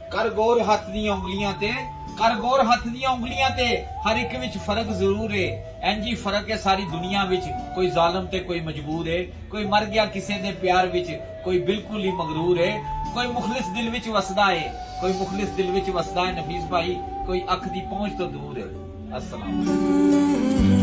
कर गौर हथ दी उंगलियां ते, कर गौर हथ दी उंगलियां ते, हर एक विच फर्क जरूर है। इंज ही फर्क है सारी दुनिया विच, कोई जालिम ते कोई मजबूर है, कोई मर गया किसी दे प्यार विच, कोई बिल्कुल ही मगरूर है, कोई मुखलिस दिल विच वसदा है, कोई मुखलिस दिल विच वसदा है नफीस भाई, कोई अख दी पहुंच तो दूर है। अस्सलाम।